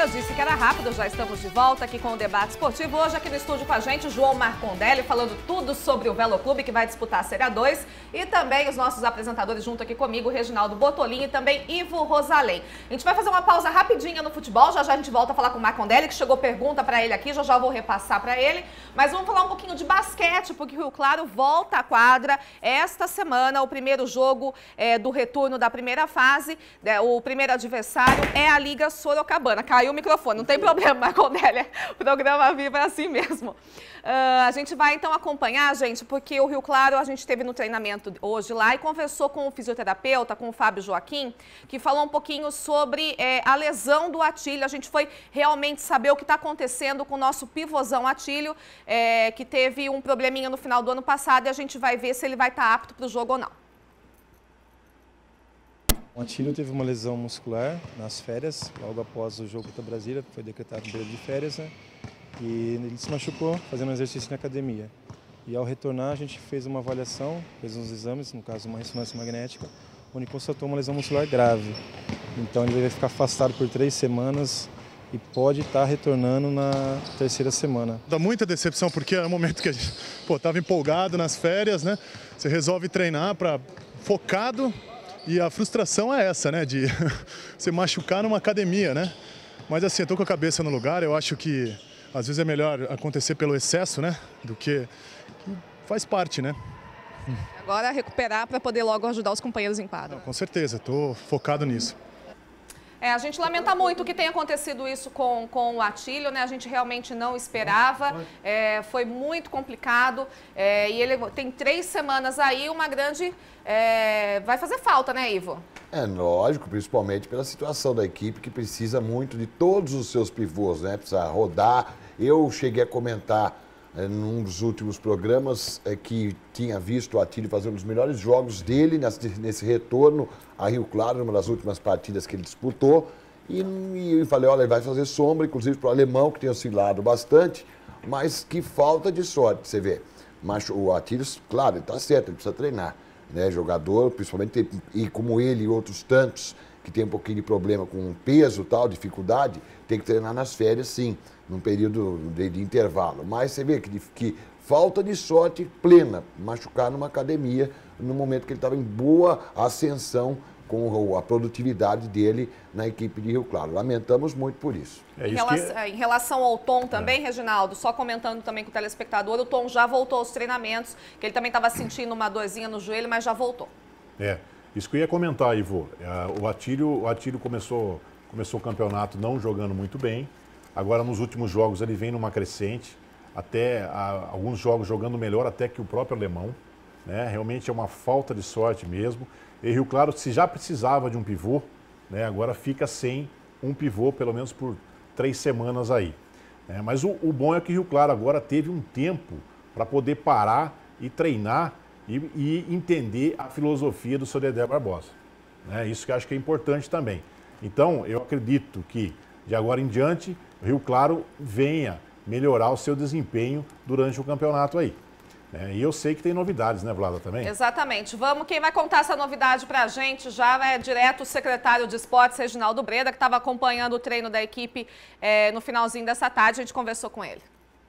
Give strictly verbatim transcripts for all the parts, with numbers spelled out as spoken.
Eu disse que era rápido, já estamos de volta aqui com o Debate Esportivo. Hoje aqui no estúdio com a gente, o João Marcondelli, falando tudo sobre o Velo Clube, que vai disputar a Série A dois. E também os nossos apresentadores junto aqui comigo, o Reginaldo Botolin e também Ivo Rosalém. A gente vai fazer uma pausa rapidinha no futebol, já já a gente volta a falar com o Marcondelli, que chegou pergunta para ele aqui, já já vou repassar para ele. Mas vamos falar um pouquinho de basquete, porque o Rio Claro volta à quadra esta semana, o primeiro jogo é, do retorno da primeira fase. É, o primeiro adversário é a Liga Sorocabana. Caiu o microfone, não tem problema, Marcondelli, o programa vive assim mesmo. Uh, a gente vai então acompanhar, gente, porque o Rio Claro, a gente teve no treinamento hoje lá e conversou com o fisioterapeuta, com o Fábio Joaquim, que falou um pouquinho sobre é, a lesão do Atílio. A gente foi realmente saber o que está acontecendo com o nosso pivôzão Atílio, é, que teve um probleminha no final do ano passado, e a gente vai ver se ele vai estar apto para o jogo ou não. O Atílio teve uma lesão muscular nas férias, logo após o jogo contra a Brasília, foi decretado período de férias, né? E ele se machucou fazendo um exercício na academia. E ao retornar a gente fez uma avaliação, fez uns exames, no caso uma ressonância magnética, onde constatou uma lesão muscular grave. Então ele vai ficar afastado por três semanas e pode estar retornando na terceira semana. Dá muita decepção porque era um momento que a gente estava empolgado nas férias, né? Você resolve treinar para focado. E a frustração é essa, né, de se machucar numa academia, né? Mas assim, eu tô com a cabeça no lugar, eu acho que às vezes é melhor acontecer pelo excesso, né, do que, que faz parte, né? Agora recuperar para poder logo ajudar os companheiros em quadra. Não, com certeza, tô focado nisso. É, a gente lamenta muito que tenha acontecido isso com, com o Atílio, né? A gente realmente não esperava, é, foi muito complicado, é, e ele tem três semanas aí, uma grande... É, vai fazer falta, né, Ivo? É lógico, principalmente pela situação da equipe, que precisa muito de todos os seus pivôs, né? Precisa rodar. Eu cheguei a comentar é, num dos últimos programas é, que tinha visto o Atílio fazer um dos melhores jogos dele nesse, nesse retorno a Rio Claro, numa das últimas partidas que ele disputou. E, e eu falei, olha, ele vai fazer sombra, inclusive para o alemão, que tem oscilado bastante, mas que falta de sorte, você vê. Mas o Atílio, claro, ele está certo, ele precisa treinar. Né, jogador, principalmente, e como ele e outros tantos que tem um pouquinho de problema com peso, tal, dificuldade, tem que treinar nas férias, sim, num período de, de intervalo. Mas você vê que, que falta de sorte plena, machucar numa academia no momento que ele estava em boa ascensão com a produtividade dele na equipe de Rio Claro. Lamentamos muito por isso. É isso em, relação, que... em relação ao Tom também, é. Reginaldo, só comentando também com o telespectador, o Tom já voltou aos treinamentos, que ele também estava sentindo uma dorzinha no joelho, mas já voltou. É, isso que eu ia comentar, Ivo. O Atílio, o Atílio começou, começou o campeonato não jogando muito bem, agora nos últimos jogos ele vem numa crescente, até a, alguns jogos jogando melhor até que o próprio alemão, né? Realmente é uma falta de sorte mesmo. E Rio Claro, se já precisava de um pivô, né, agora fica sem um pivô, pelo menos por três semanas aí. É, mas o, o bom é que Rio Claro agora teve um tempo para poder parar e treinar e, e entender a filosofia do seu Dedé Barbosa. Né, isso que eu acho que é importante também. Então, eu acredito que de agora em diante, Rio Claro venha melhorar o seu desempenho durante o campeonato aí. É, e eu sei que tem novidades, né, Vlada, também? Exatamente. Vamos, quem vai contar essa novidade pra gente já é direto o secretário de Esportes, Reginaldo Breda, que estava acompanhando o treino da equipe é, no finalzinho dessa tarde, a gente conversou com ele.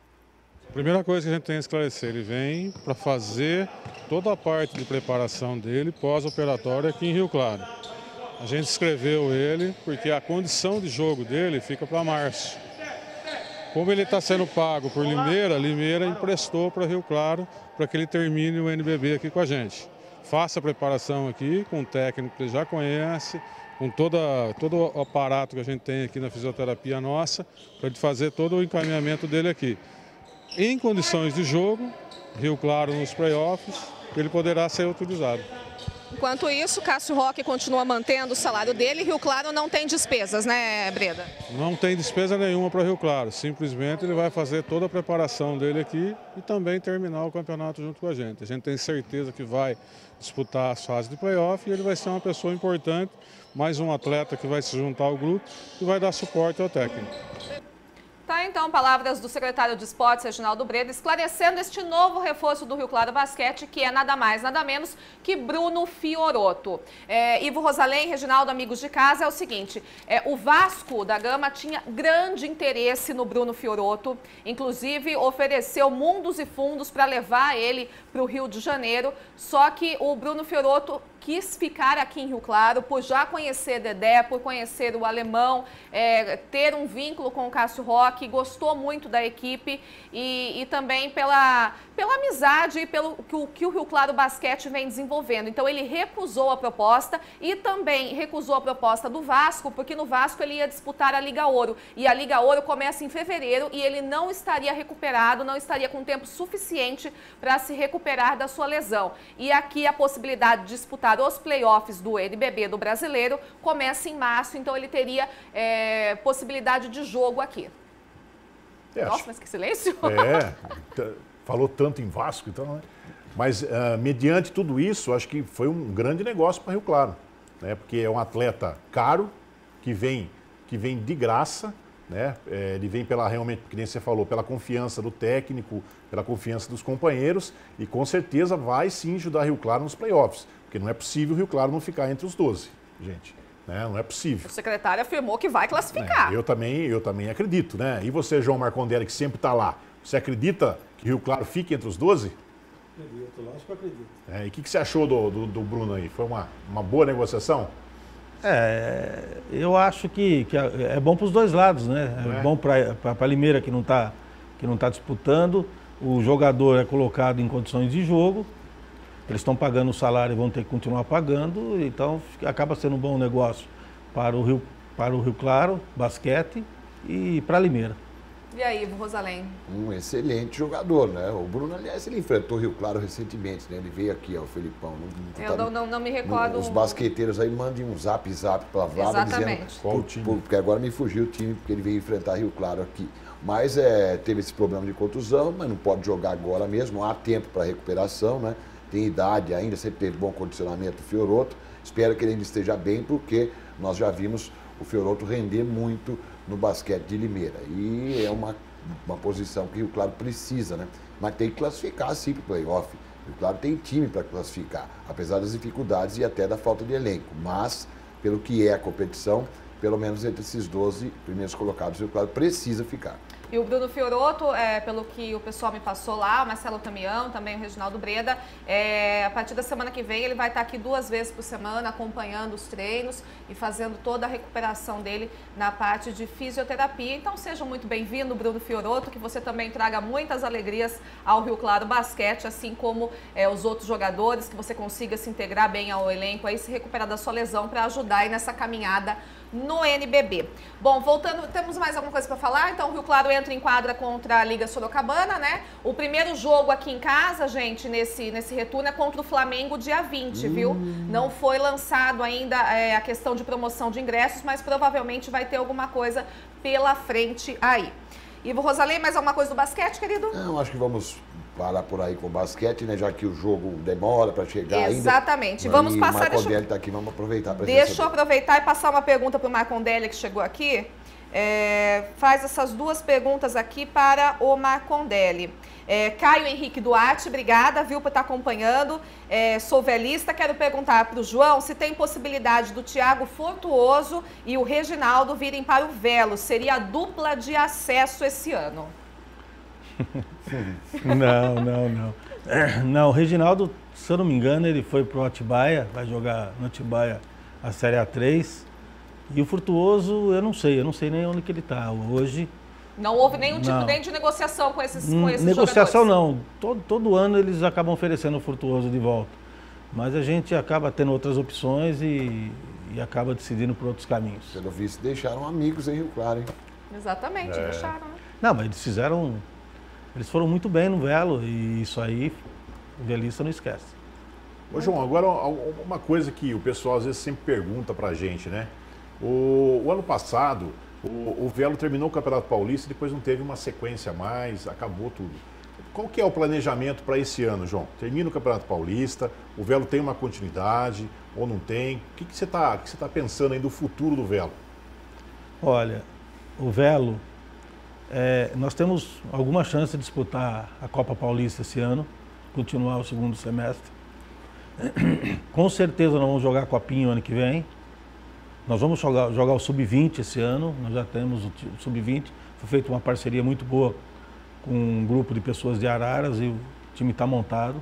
A primeira coisa que a gente tem que esclarecer, ele vem para fazer toda a parte de preparação dele pós-operatório aqui em Rio Claro. A gente escreveu ele porque a condição de jogo dele fica para março. Como ele está sendo pago por Limeira, Limeira emprestou para Rio Claro para que ele termine o N B B aqui com a gente. Faça a preparação aqui com um técnico que ele já conhece, com toda, todo o aparato que a gente tem aqui na fisioterapia nossa, para ele fazer todo o encaminhamento dele aqui. Em condições de jogo, Rio Claro nos playoffs, ele poderá ser utilizado. Enquanto isso, Cássio Roque continua mantendo o salário dele e Rio Claro não tem despesas, né, Breda? Não tem despesa nenhuma para Rio Claro, simplesmente ele vai fazer toda a preparação dele aqui e também terminar o campeonato junto com a gente. A gente tem certeza que vai disputar as fases de playoff e ele vai ser uma pessoa importante, mais um atleta que vai se juntar ao grupo e vai dar suporte ao técnico. Tá, então, palavras do secretário de Esportes, Reginaldo Breda, esclarecendo este novo reforço do Rio Claro Basquete, que é nada mais, nada menos que Bruno Fiorotto. É, Ivo Rosalém, Reginaldo, amigos de casa, é o seguinte, é, o Vasco da Gama tinha grande interesse no Bruno Fiorotto, inclusive ofereceu mundos e fundos para levar ele para o Rio de Janeiro, só que o Bruno Fiorotto quis ficar aqui em Rio Claro, por já conhecer Dedé, por conhecer o alemão, é, ter um vínculo com o Cássio Roque, gostou muito da equipe e, e também pela, pela amizade e pelo que o, que o Rio Claro Basquete vem desenvolvendo. Então ele recusou a proposta e também recusou a proposta do Vasco, porque no Vasco ele ia disputar a Liga Ouro. E a Liga Ouro começa em fevereiro e ele não estaria recuperado, não estaria com tempo suficiente para se recuperar da sua lesão. E aqui a possibilidade de disputar os playoffs do N B B do Brasileiro começa em março, então ele teria é, possibilidade de jogo aqui. É, Nossa, mas que silêncio! É, falou tanto em Vasco, então, né? Mas uh, mediante tudo isso, acho que foi um grande negócio para Rio Claro, né? Porque é um atleta caro, que vem, que vem de graça, né? É, ele vem pela, realmente, que nem você falou, pela confiança do técnico, pela confiança dos companheiros e com certeza vai sim ajudar Rio Claro nos playoffs. Porque não é possível o Rio Claro não ficar entre os doze, gente. Né? Não é possível. O secretário afirmou que vai classificar. É, eu, também, eu também acredito, né? E você, João Marcondelli, que sempre está lá, você acredita que Rio Claro fique entre os doze? Acredito, lógico que acredito. É, e o que, que você achou do, do, do Bruno aí? Foi uma, uma boa negociação? É, eu acho que, que é bom para os dois lados, né? É, é? bom para a Limeira, que não está que não tá disputando, o jogador é colocado em condições de jogo. Eles estão pagando o salário e vão ter que continuar pagando, então acaba sendo um bom negócio para o Rio, para o Rio Claro, basquete e para a Limeira. E aí, Ivo Rosalém? Um excelente jogador, né? O Bruno, aliás, ele enfrentou o Rio Claro recentemente, né? Ele veio aqui, ó, o Felipão. Não, Eu tá, não, não, não me recordo. Não, os basqueteiros aí mandem um zap zap para Vlada Exatamente. Qual o time? Porque agora me fugiu o time, porque ele veio enfrentar Rio Claro aqui. Mas é, teve esse problema de contusão, mas não pode jogar agora mesmo, há tempo para recuperação, né? Tem idade ainda, sempre teve bom condicionamento o Fiorotto. Espero que ele ainda esteja bem, porque nós já vimos o Fiorotto render muito no basquete de Limeira. E é uma, uma posição que o Rio Claro precisa, né? Mas tem que classificar sim para o playoff. O Rio Claro tem time para classificar, apesar das dificuldades e até da falta de elenco. Mas, pelo que é a competição, pelo menos entre esses doze primeiros colocados, o Rio Claro precisa ficar. E o Bruno Fiorotto, é, pelo que o pessoal me passou lá, o Marcelo Tamião, também o Reginaldo Breda, é, a partir da semana que vem ele vai estar aqui duas vezes por semana acompanhando os treinos e fazendo toda a recuperação dele na parte de fisioterapia. Então seja muito bem-vindo, Bruno Fiorotto, que você também traga muitas alegrias ao Rio Claro Basquete, assim como é, os outros jogadores, que você consiga se integrar bem ao elenco, aí se recuperar da sua lesão para ajudar aí nessa caminhada no N B B. Bom, voltando, temos mais alguma coisa para falar? Então o Rio Claro entra em quadra contra a Liga Sorocabana, né? O primeiro jogo aqui em casa, gente, nesse, nesse retorno é contra o Flamengo dia vinte, hum. viu? Não foi lançado ainda é, a questão de promoção de ingressos, mas provavelmente vai ter alguma coisa pela frente aí. Ivo Rosalém, mais alguma coisa do basquete, querido? Não, acho que vamos parar por aí com o basquete, né? Já que o jogo demora para chegar. Exatamente. ainda. Vamos e passar... O Marcondelli está aqui, vamos aproveitar para Deixa eu aproveitar e passar uma pergunta para o Marcondelli, que chegou aqui. É, faz essas duas perguntas aqui para o Marcondelli. É, Caio Henrique Duarte, obrigada, viu, por estar acompanhando. É, sou velista, quero perguntar para o João se tem possibilidade do Thiago Fortuoso e o Reginaldo virem para o Velo. Seria a dupla de acesso esse ano. Não, não, não. Não, o Reginaldo, se eu não me engano, ele foi pro Atibaia, vai jogar no Atibaia a Série A três. E o Frutuoso, eu não sei, eu não sei nem onde que ele está hoje. Não houve nenhum tipo não. nem de negociação com esses, com esses Negociação jogadores? não. Todo, todo ano eles acabam oferecendo o Frutuoso de volta. Mas a gente acaba tendo outras opções e, e acaba decidindo por outros caminhos. Pelo visto, deixaram amigos em Rio Claro, hein? Exatamente, é. deixaram. Né? Não, mas eles fizeram... Eles foram muito bem no Velo e isso aí o velista não esquece. Ô João, agora uma coisa que o pessoal às vezes sempre pergunta pra gente, né? O, o ano passado, o, o Velo terminou o Campeonato Paulista e depois não teve uma sequência a mais, acabou tudo. Qual que é o planejamento para esse ano, João? Termina o Campeonato Paulista, o Velo tem uma continuidade ou não tem? O que, que você está que você tá pensando aí do futuro do Velo? Olha, o Velo É, nós temos alguma chance de disputar a Copa Paulista esse ano, continuar o segundo semestre. Com certeza nós vamos jogar a Copinha o ano que vem. Nós vamos jogar, jogar o sub vinte esse ano, nós já temos o sub vinte. Foi feita uma parceria muito boa com um grupo de pessoas de Araras e o time está montado.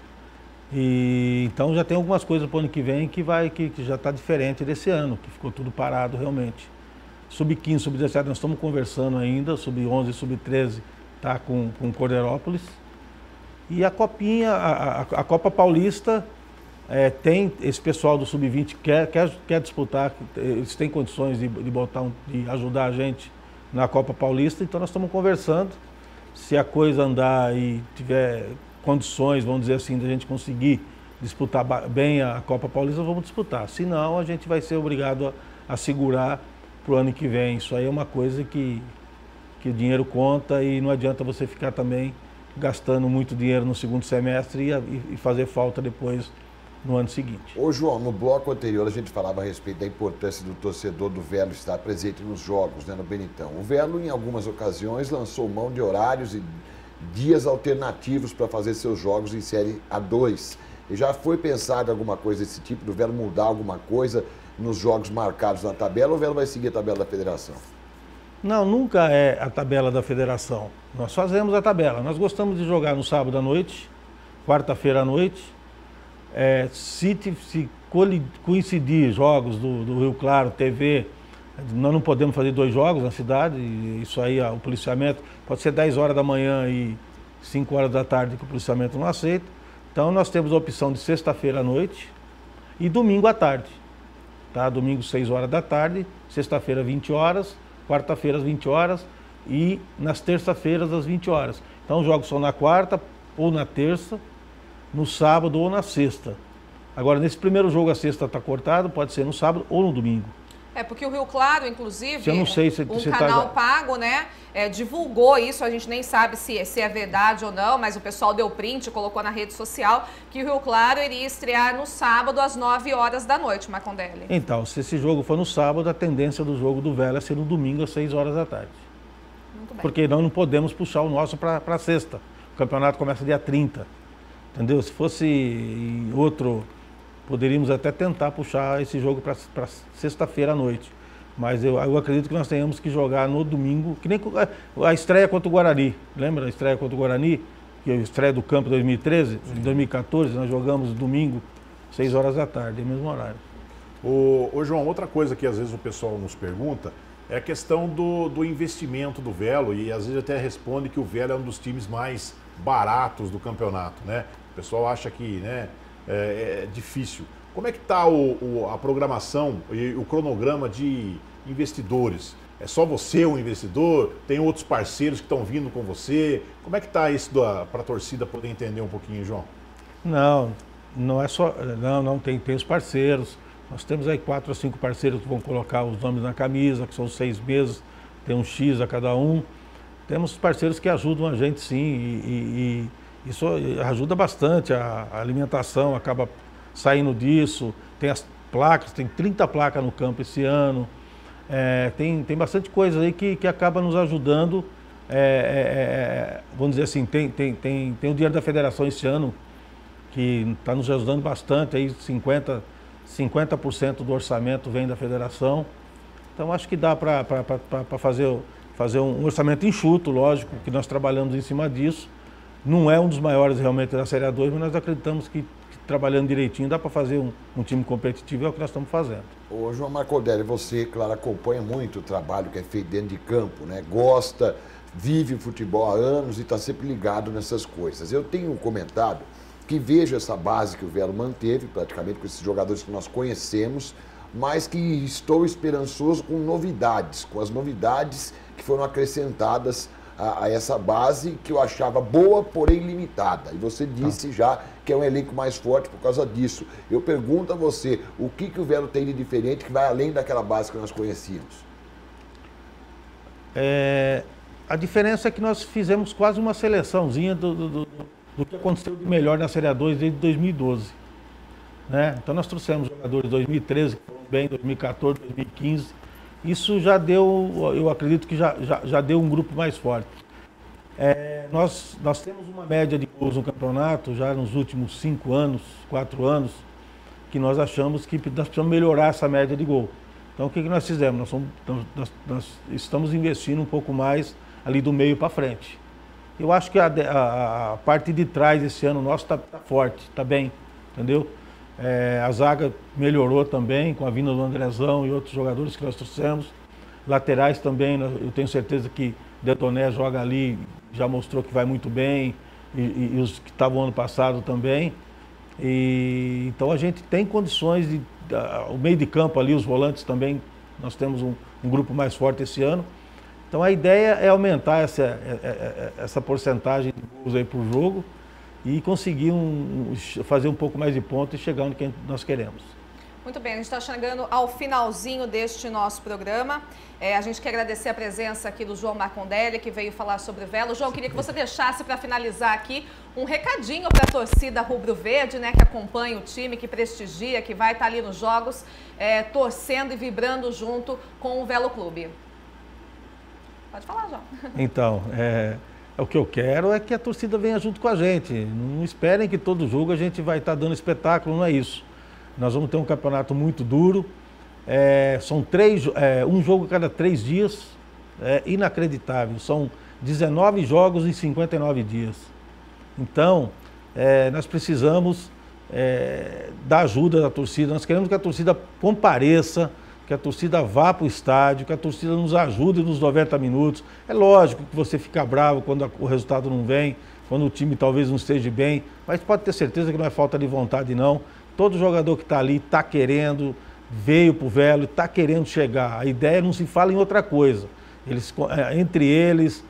E, então já tem algumas coisas para o ano que vem que, vai, que, que já está diferente desse ano, que ficou tudo parado realmente. sub quinze, sub dezessete nós estamos conversando ainda, sub onze e sub treze está com, com Cordeirópolis. E a Copinha, a, a, a Copa Paulista, é, tem esse pessoal do sub vinte que quer, quer, quer disputar, eles têm condições de, de, botar um, de ajudar a gente na Copa Paulista, então nós estamos conversando. Se a coisa andar e tiver condições, vamos dizer assim, de a gente conseguir disputar bem a Copa Paulista, vamos disputar. Se não, a gente vai ser obrigado a, a segurar para o ano que vem. Isso aí é uma coisa que, que o dinheiro conta e não adianta você ficar também gastando muito dinheiro no segundo semestre e, e fazer falta depois no ano seguinte. Ô João, no bloco anterior a gente falava a respeito da importância do torcedor do Velo estar presente nos jogos, né, no Benitão. O Velo, em algumas ocasiões, lançou mão de horários e dias alternativos para fazer seus jogos em Série A dois. E já foi pensado alguma coisa desse tipo, do Velo mudar alguma coisa nos jogos marcados na tabela, ou o Velo vai seguir a tabela da federação? Não, nunca é a tabela da federação. Nós fazemos a tabela. Nós gostamos de jogar no sábado à noite, quarta-feira à noite. É, se, se coincidir jogos do, do Rio Claro, T V, nós não podemos fazer dois jogos na cidade, isso aí, o policiamento, pode ser dez horas da manhã e cinco horas da tarde que o policiamento não aceita. Então nós temos a opção de sexta-feira à noite e domingo à tarde. Tá? Domingo seis horas da tarde, sexta-feira vinte horas, quarta-feira às vinte horas e nas terça-feiras às vinte horas. Então os jogos são na quarta ou na terça, no sábado ou na sexta. Agora, nesse primeiro jogo a sexta está cortado, pode ser no sábado ou no domingo. É, porque o Rio Claro, inclusive, eu não sei se, um se canal tá... pago, né, é, divulgou isso, a gente nem sabe se, se é verdade ou não, mas o pessoal deu print, colocou na rede social, que o Rio Claro iria estrear no sábado às nove horas da noite, Marcondelli. Então, se esse jogo for no sábado, a tendência do jogo do Velo é ser no domingo às seis horas da tarde. Muito bem. Porque nós não podemos puxar o nosso para sexta. O campeonato começa dia trinta. Entendeu? Se fosse em outro, poderíamos até tentar puxar esse jogo para sexta-feira à noite. Mas eu, eu acredito que nós tenhamos que jogar no domingo, que nem a estreia contra o Guarani. Lembra a estreia contra o Guarani? Que é a estreia do campo dois mil e treze, em dois mil e quatorze, nós jogamos domingo, seis horas da tarde, é o mesmo horário. Ô, ô João, outra coisa que às vezes o pessoal nos pergunta é a questão do, do investimento do Velo, e às vezes até responde que o Velo é um dos times mais baratos do campeonato, né? O pessoal acha que, né, é, é difícil. Como é que está o, o, a programação e o cronograma de investidores? É só você o investidor? Tem outros parceiros que estão vindo com você? Como é que está isso para a torcida poder entender um pouquinho, João? Não, não é só... Não, não, tem, tem os parceiros. Nós temos aí quatro ou cinco parceiros que vão colocar os nomes na camisa, que são seis meses, tem um X a cada um. Temos parceiros que ajudam a gente, sim, e, e, e isso ajuda bastante. A, a alimentação acaba saindo disso. Tem as placas, tem trinta placas no campo esse ano. É, tem, tem bastante coisa aí que, que acaba nos ajudando. É, é, vamos dizer assim, tem, tem, tem, tem o dinheiro da federação esse ano, que está nos ajudando bastante, aí cinquenta por cento do orçamento vem da federação. Então acho que dá para fazer, fazer um orçamento enxuto, lógico, que nós trabalhamos em cima disso. Não é um dos maiores realmente da Série A dois, mas nós acreditamos que, que trabalhando direitinho dá para fazer um, um time competitivo, é o que nós estamos fazendo. Ô João Marcondelli, você, claro, acompanha muito o trabalho que é feito dentro de campo, né? Gosta, vive o futebol há anos e está sempre ligado nessas coisas. Eu tenho comentado que vejo essa base que o Velo manteve, praticamente com esses jogadores que nós conhecemos, mas que estou esperançoso com novidades, com as novidades que foram acrescentadas a, a essa base, que eu achava boa, porém limitada. E você disse já que é um elenco mais forte por causa disso. Eu pergunto a você, o que, que o Velo tem de diferente que vai além daquela base que nós conhecíamos? É, a diferença é que nós fizemos quase uma seleçãozinha do, do, do, do que aconteceu de melhor na Série A dois desde dois mil e doze. Né? Então nós trouxemos jogadores de dois mil e treze, que foram bem, dois mil e quatorze, dois mil e quinze, Isso já deu, eu acredito que já, já, já deu um grupo mais forte. É, nós, nós temos uma média de gols no campeonato já nos últimos cinco anos, quatro anos, que nós achamos que nós precisamos melhorar essa média de gol. Então o que, que nós fizemos? Nós, somos, nós, nós estamos investindo um pouco mais ali do meio para frente. Eu acho que a, a, a parte de trás esse ano nosso está tá forte, está bem, entendeu? É, a zaga melhorou também com a vinda do Andrezão e outros jogadores que nós trouxemos. Laterais também, eu tenho certeza que Detoné joga ali, já mostrou que vai muito bem, e, e, e os que estavam ano passado também. E, então a gente tem condições de, uh, o meio de campo ali, os volantes também, nós temos um, um grupo mais forte esse ano. Então a ideia é aumentar essa, essa porcentagem de gols aí por jogo e conseguir um, fazer um pouco mais de pontos e chegar onde que nós queremos. Muito bem, a gente está chegando ao finalzinho deste nosso programa. É, a gente quer agradecer a presença aqui do João Marcondelli, que veio falar sobre o Velo. João, queria que você deixasse para finalizar aqui um recadinho para a torcida rubro-verde, né, que acompanha o time, que prestigia, que vai estar ali nos jogos, é, torcendo e vibrando junto com o Velo Clube. Pode falar, João. Então, é, o que eu quero é que a torcida venha junto com a gente. Não esperem que todo jogo a gente vai estar dando espetáculo, não é isso. Nós vamos ter um campeonato muito duro, é, são três, é, um jogo a cada três dias, é inacreditável, são dezenove jogos em cinquenta e nove dias. Então, é, nós precisamos é, da ajuda da torcida, nós queremos que a torcida compareça, que a torcida vá para o estádio, que a torcida nos ajude nos noventa minutos. É lógico que você fica bravo quando o resultado não vem, quando o time talvez não esteja bem, mas pode ter certeza que não é falta de vontade não. Todo jogador que está ali está querendo, veio para o Velo, está querendo chegar. A ideia não se fala em outra coisa. Eles, entre eles,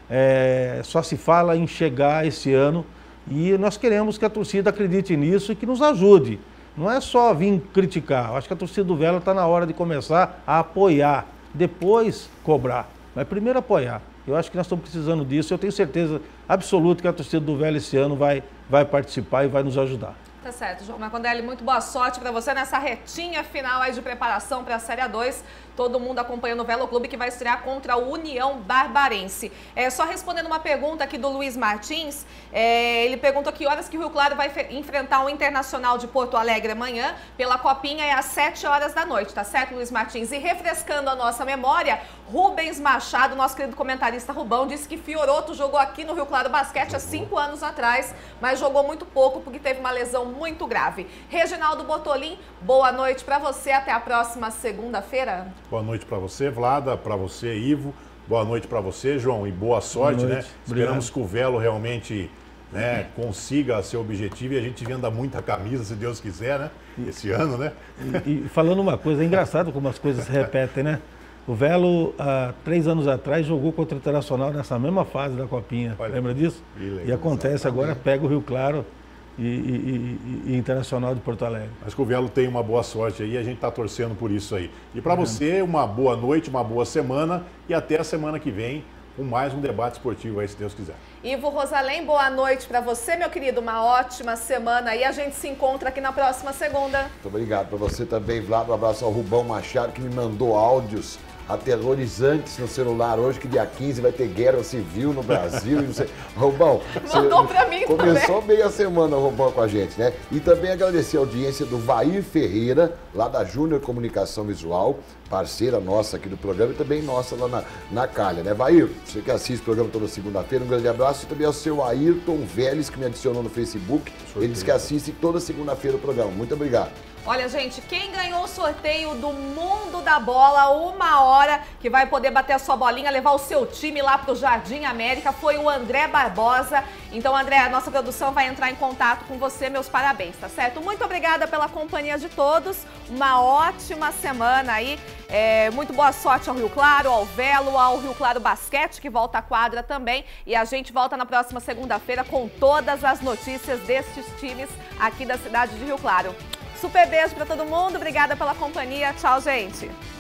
é, só se fala em chegar esse ano e nós queremos que a torcida acredite nisso e que nos ajude. Não é só vir criticar. Eu acho que a torcida do Velo está na hora de começar a apoiar, depois cobrar, mas primeiro apoiar. Eu acho que nós estamos precisando disso. Eu tenho certeza absoluta que a torcida do Velo esse ano vai, vai participar e vai nos ajudar. Tá certo, João Marcondelli, muito boa sorte para você nessa retinha final aí de preparação para a Série A dois. Todo mundo acompanhando o Velo Clube que vai estrear contra o União Barbarense. É, só respondendo uma pergunta aqui do Luiz Martins, é, ele perguntou que horas que o Rio Claro vai enfrentar o Internacional de Porto Alegre amanhã. Pela Copinha é às sete horas da noite, tá certo, Luiz Martins? E refrescando a nossa memória, Rubens Machado, nosso querido comentarista Rubão, disse que Fioroto jogou aqui no Rio Claro Basquete há cinco anos atrás, mas jogou muito pouco porque teve uma lesão muito grave. Reginaldo Botolin, boa noite para você, até a próxima segunda-feira. Boa noite para você, Vlada, para você, Ivo. Boa noite para você, João, e boa sorte, boa né? Obrigado. Esperamos que o Velo realmente, né, consiga seu objetivo e a gente venda muita camisa, se Deus quiser, né? Esse ano, né? E, e falando uma coisa, é engraçado como as coisas se repetem, né? O Velo, há três anos atrás, jogou contra o Internacional nessa mesma fase da Copinha. Olha, lembra disso? E acontece agora, pega o Rio Claro e, e, e, e Internacional de Porto Alegre. Acho que o Velo tem uma boa sorte aí e a gente está torcendo por isso aí. E para você, uma boa noite, uma boa semana e até a semana que vem com mais um debate esportivo aí, se Deus quiser. Ivo Rosalém, boa noite para você, meu querido. Uma ótima semana e a gente se encontra aqui na próxima segunda. Muito obrigado para você também, Vlado. Um abraço ao Rubão Machado, que me mandou áudios aterrorizantes no celular hoje, que dia quinze vai ter guerra civil no Brasil. E não sei. Rubão, mandou para mim começou também. meia semana o Rubão com a gente, né? E também agradecer a audiência do Vair Ferreira, lá da Júnior Comunicação Visual, parceira nossa aqui do programa e também nossa lá na, na Calha, né? Vair, você que assiste o programa toda segunda-feira, um grande abraço. E também ao seu Ayrton Vélez, que me adicionou no Facebook. Ele diz que assiste toda segunda-feira o programa. Muito obrigado. Olha, gente, quem ganhou o sorteio do Mundo da Bola, uma hora, que vai poder bater a sua bolinha, levar o seu time lá pro Jardim América, foi o André Barbosa. Então, André, a nossa produção vai entrar em contato com você, meus parabéns, tá certo? Muito obrigada pela companhia de todos, uma ótima semana aí, é, muito boa sorte ao Rio Claro, ao Velo, ao Rio Claro Basquete, que volta à quadra também, e a gente volta na próxima segunda-feira com todas as notícias destes times aqui da cidade de Rio Claro. Super beijo para todo mundo, obrigada pela companhia, tchau, gente!